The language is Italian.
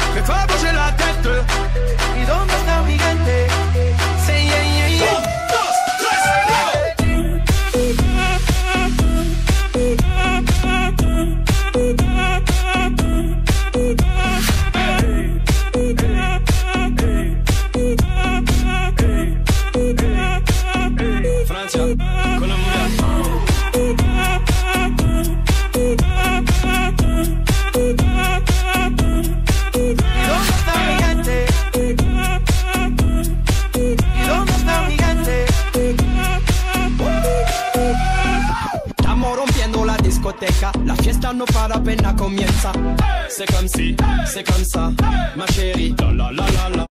fais pas bouger la tête. ¿Y dónde está mi gente? Say yeah, yeah, yeah. 1, 2, 3. Francia, Colombia. Estamos rompiendo la discoteca, la fiesta no para apenas comienza. C'est comme si, c'est comme ça, ma chérie. La la la la la.